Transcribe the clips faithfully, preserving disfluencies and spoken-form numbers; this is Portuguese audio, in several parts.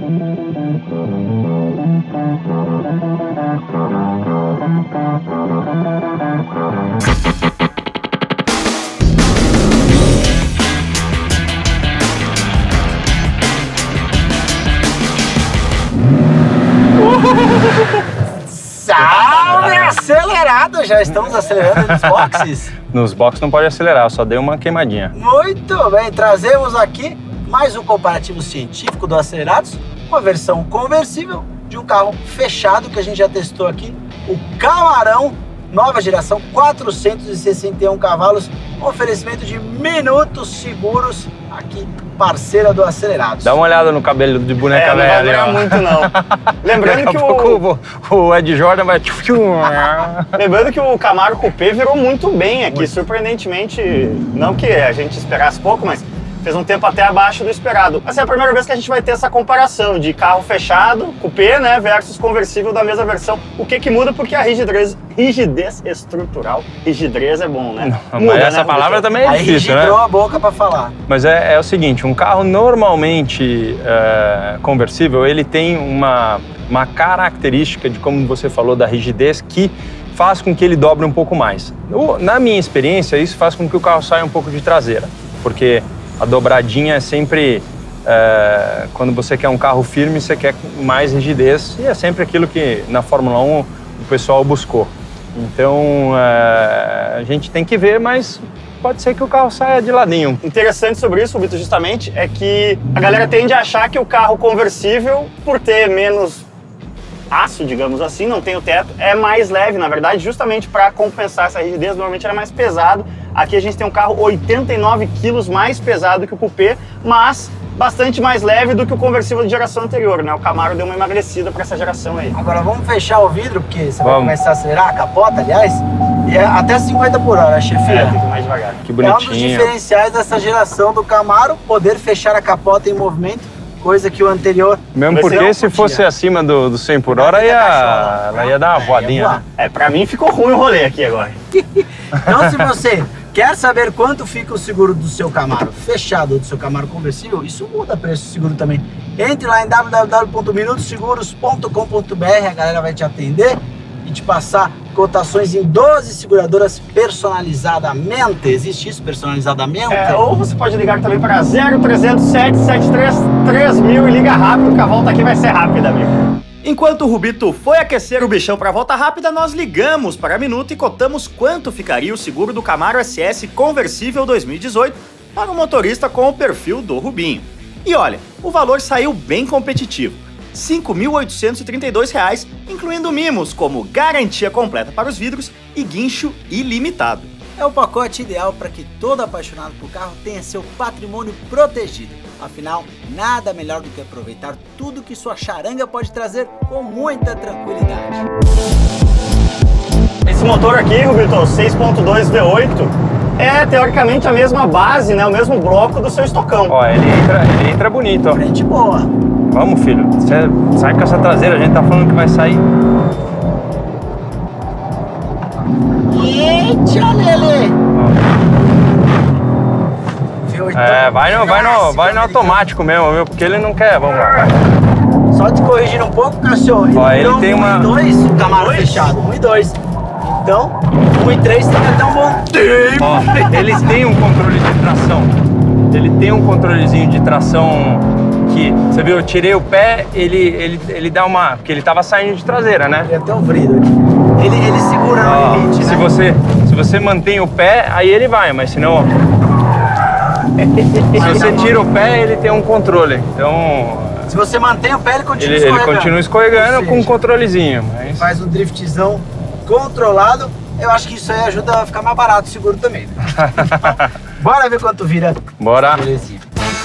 Salve acelerado! Já estamos acelerando nos boxes? Nos boxes não pode acelerar, eu só dei uma queimadinha. Muito bem, trazemos aqui mais um comparativo científico do Acelerados, uma versão conversível de um carro fechado que a gente já testou aqui, o Camarão, nova geração, quatrocentos e sessenta e um cavalos, oferecimento de minutos seguros aqui, parceira do Acelerados. Dá uma olhada no cabelo de boneca é, velha. Não vai muito não. Lembrando Daqui que a pouco o... o Ed Jordan vai... Lembrando que o Camaro Coupé virou muito bem aqui, muito. Surpreendentemente, não que a gente esperasse pouco, mas fez um tempo até abaixo do esperado. Essa é a primeira vez que a gente vai ter essa comparação de carro fechado, coupé, né, versus conversível da mesma versão. O que que muda? Porque a rigidez, rigidez estrutural, rigidez é bom, né? Não, muda, mas essa né, palavra também é Aí difícil, né? rigidou a boca para falar. Mas é, é o seguinte, um carro normalmente é, conversível, ele tem uma, uma característica de, como você falou, da rigidez que faz com que ele dobre um pouco mais. Na minha experiência, isso faz com que o carro saia um pouco de traseira, porque a dobradinha é sempre, é, quando você quer um carro firme, você quer mais rigidez, e é sempre aquilo que na Fórmula um o pessoal buscou. Então, é, a gente tem que ver, mas pode ser que o carro saia de ladinho. Interessante sobre isso, Vitor, justamente, é que a galera tende a achar que o carro conversível, por ter menos aço, digamos assim, não tem o teto, é mais leve, na verdade, justamente para compensar essa rigidez, normalmente era mais pesado. Aqui a gente tem um carro oitenta e nove quilos mais pesado que o Coupé, mas bastante mais leve do que o conversível de geração anterior, né? O Camaro deu uma emagrecida para essa geração aí. Agora vamos fechar o vidro, porque você vamos. vai começar a acelerar a capota, aliás, e é até cinquenta por hora, chefia. É, tem que ir mais devagar. Que bonitinho. É um dos diferenciais dessa geração do Camaro, poder fechar a capota em movimento, coisa que o anterior... Mesmo porque se fosse acima do, do cem por hora, ia, ela ia dar uma voadinha. Né? É, pra mim ficou ruim o rolê aqui agora. Então, se você quer saber quanto fica o seguro do seu Camaro fechado ou do seu Camaro conversível, isso muda o preço do seguro também. Entre lá em w w w ponto minutos seguros ponto com ponto b r, a galera vai te atender e te passar cotações em doze seguradoras personalizadamente. Existe isso, personalizadamente? É, ou você pode ligar também para zero trezentos, sete sete três, três mil e liga rápido, que a volta aqui vai ser rápida, amigo. Enquanto o Rubito foi aquecer o bichão para a volta rápida, nós ligamos para a Minuto e cotamos quanto ficaria o seguro do Camaro S S conversível dois mil e dezoito para um motorista com o perfil do Rubinho. E olha, o valor saiu bem competitivo. cinco mil oitocentos e trinta e dois reais, incluindo mimos como garantia completa para os vidros e guincho ilimitado. É o pacote ideal para que todo apaixonado por carro tenha seu patrimônio protegido. Afinal, nada melhor do que aproveitar tudo que sua charanga pode trazer com muita tranquilidade. Esse motor aqui, Rubito, seis ponto dois V oito, é teoricamente a mesma base, né, o mesmo bloco do seu estocão. Ó, ele entra, ele entra bonito, ó. Frente boa. Vamos, filho. Você sai com essa traseira, a gente tá falando que vai sair. Eita, Lele! É, vai no, vai no, vai no automático mesmo, viu? Porque ele não quer. Vamos lá. Só te corrigindo um pouco, Cassio. Ele, Ó, ele tem uma... um e dois, o Camaro fechado. um e dois. Então, um e três tem até um bom tempo. Ó, ele tem um controle de tração. Ele tem um controlezinho de tração que, você viu, eu tirei o pé, ele, ele, ele dá uma... Porque ele tava saindo de traseira, né? Ele até o vrido aqui. Ele, ele segura Ó, no limite, se né? Você, se você mantém o pé, aí ele vai, mas senão... Se você tira o pé, ele tem um controle. Então... Se você mantém o pé, ele continua ele, escorregando. Ele continua escorregando seja, com um controlezinho. Mas... faz um driftzão controlado. Eu acho que isso aí ajuda a ficar mais barato o seguro também. Né? Bora ver quanto vira. Bora. Belezinha.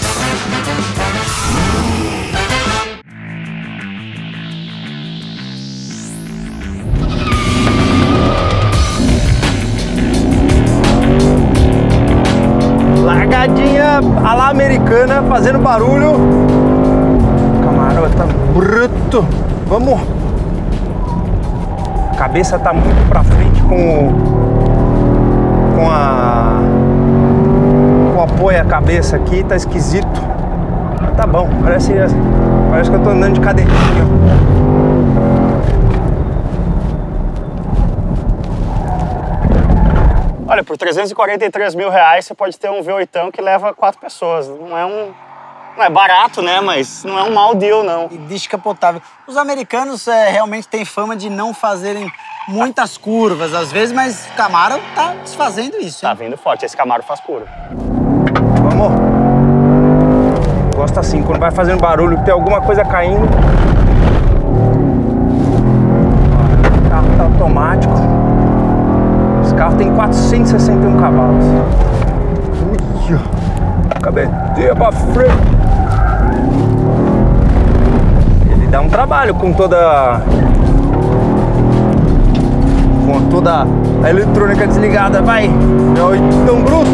Largadinha a la americana, fazendo barulho. O Camaro tá bruto. Vamos. A cabeça tá muito pra frente com o... com a... com o apoio à cabeça aqui, tá esquisito. Mas tá bom, parece... Parece que eu tô andando de cadeirinha. Olha, por trezentos e quarenta e três mil reais você pode ter um V oito que leva quatro pessoas. Não é um... Não é barato, né? Mas não é um mau deal, não. E descapotável. Os americanos é, realmente têm fama de não fazerem muitas curvas, às vezes, mas o Camaro tá desfazendo isso, Tá hein? vindo forte. Esse Camaro faz curva. Vamos. Gosto assim, quando vai fazendo barulho, tem alguma coisa caindo. O carro tá automático. Esse carro tem quatrocentos e sessenta e um cavalos. Ui, cabecinha pra frente. Ele dá um trabalho com toda... Com toda a eletrônica desligada, vai! É o oitão bruto!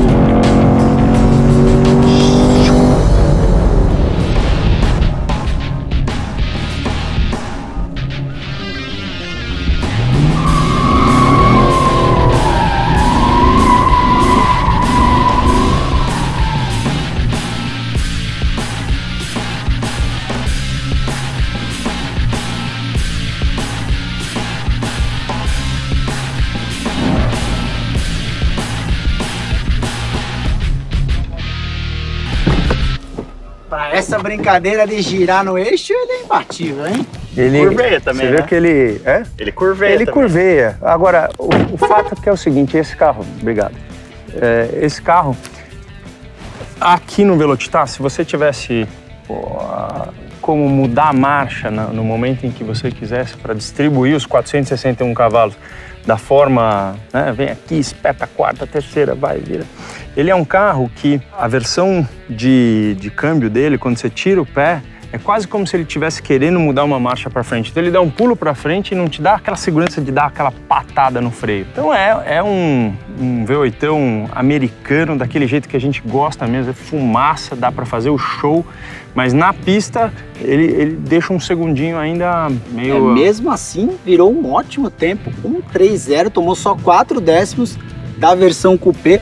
Pra essa brincadeira de girar no eixo, ele é imbatível, hein? Ele Curveia também, Você vê né? que ele... É? Ele curveia Ele também. curveia. Agora, o, o fato é que é o seguinte, esse carro... Obrigado. É, esse carro, aqui no Velocitar, se você tivesse pô, a- como mudar a marcha na- no momento em que você quisesse para distribuir os quatrocentos e sessenta e um cavalos da forma, né, vem aqui, espeta a quarta, a terceira, vai, vira. Ele é um carro que a versão de, de câmbio dele, quando você tira o pé, é quase como se ele estivesse querendo mudar uma marcha para frente. Então ele dá um pulo para frente e não te dá aquela segurança de dar aquela patada no freio. Então é, é um, um V oito americano, daquele jeito que a gente gosta mesmo, é fumaça, dá para fazer o show, mas na pista ele, ele deixa um segundinho ainda meio... É, mesmo assim, virou um ótimo tempo. um três zero, tomou só quatro décimos da versão coupé.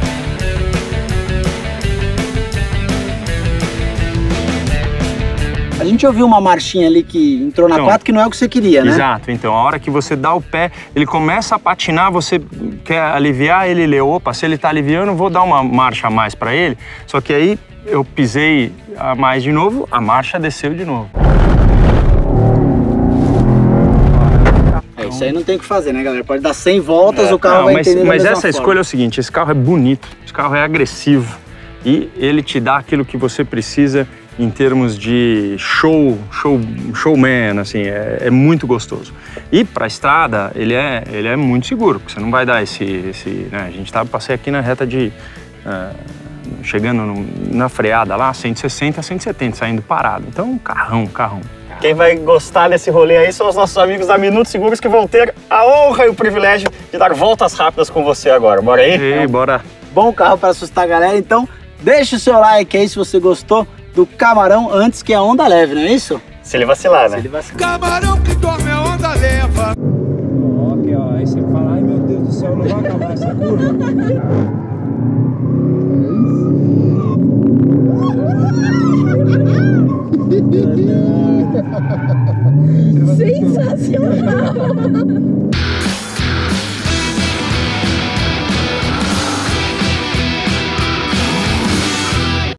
A gente ouviu uma marchinha ali que entrou na Então, quatro que não é o que você queria, né? Exato, então a hora que você dá o pé, ele começa a patinar, você quer aliviar, ele lê, opa, se ele tá aliviando, vou dar uma marcha a mais para ele. Só que aí eu pisei a mais de novo, a marcha desceu de novo. É, isso aí não tem o que fazer, né, galera? Pode dar cem voltas, É, o carro Não, vai mas entender da mas mesma essa forma. escolha é o seguinte, esse carro é bonito, esse carro é agressivo e ele te dá aquilo que você precisa em termos de show, show showman, assim, é, é muito gostoso. E para a estrada, ele é, ele é muito seguro, porque você não vai dar esse... esse né? A gente tá, passei aqui na reta de... Uh, chegando no, na freada lá, cento e sessenta, cento e setenta, saindo parado. Então, um carrão, carrão. Quem vai gostar desse rolê aí são os nossos amigos da Minutos Seguros que vão ter a honra e o privilégio de dar voltas rápidas com você agora. Bora aí? Ei, bora. Bom carro para assustar a galera, então deixa o seu like aí se você gostou do Camarão antes que a onda leve, não é isso? Se ele vacilar, Se né? ele vacilar. Camarão que dorme a onda leva. Ó, aqui, ó. Aí você fala, ai meu Deus do céu, não vai acabar essa curva.